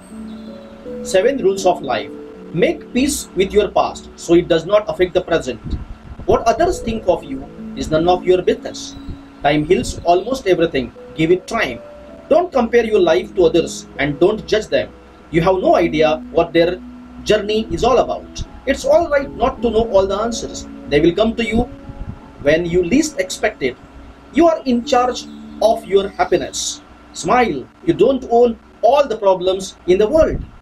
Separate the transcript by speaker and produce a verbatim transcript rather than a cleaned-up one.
Speaker 1: Seven rules of life. Make peace with your past so it does not affect the present. What others think of you is none of your business. Time heals almost everything. Give it time. Don't compare your life to others and don't judge them. You have no idea what their journey is all about. It's alright not to know all the answers. They will come to you when you least expect it. You are in charge of your happiness. Smile. You don't own all the problems in the world.